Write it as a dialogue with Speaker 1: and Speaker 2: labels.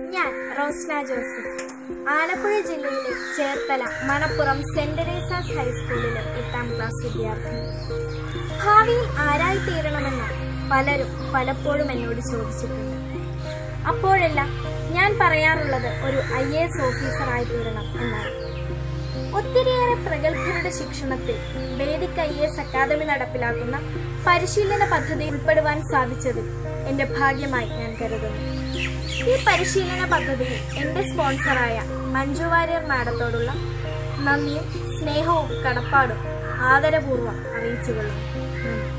Speaker 1: ഞാൻ റോസ്ന ജോസഫ്, ആലപ്പുഴ ജില്ലയിലെ Cherthala Manappuram saint Teresa's ഹൈസ്കൂളിലെ 8ാം ക്ലാസ് വിദ്യാർത്ഥി. ഭാവിയിൽ ആരായി തീരണമെന്ന് പലരും പലപ്പോഴും എന്നോട് ചോദിച്ചിട്ടുണ്ട്. അപ്പോഴെല്ലാം ഞാൻ പറയാറുള്ളത് ഒരു IAS ഓഫീസറായി തീരണം എന്നാണ്. ഒത്തിരിയേറെ പ്രഗത്ഭരുടെ ശിക്ഷണത്തിൽ വേദിക് IAS അക്കാദമി നടപ്പിലാക്കുന്ന പരിശീലന പദ്ധതി ഉൾപ്പെടുവാൻ സാധിച്ചതിൽ എന്റെ ഭാഗ്യമായി ഞാൻ കരുതുന്നു. ഈ പരിശീലന പദ്ധതിയിൽ എന്റെ സ്പോൺസറായ മഞ്ജു വാര്യർ മാഡത്തോടുള്ള നന്ദിയും സ്നേഹവും കടപ്പാടും ആദരപൂർവ്വം അറിയിച്ചുകൊള്ളുന്നു.